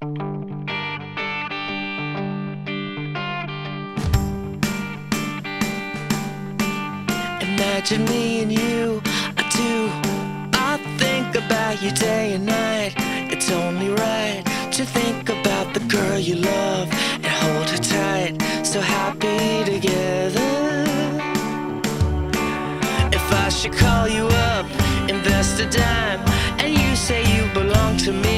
Imagine me and you, I do. I think about you day and night. It's only right to think about the girl you love and hold her tight, so happy together. If I should call you up, invest a dime, and you say you belong to me,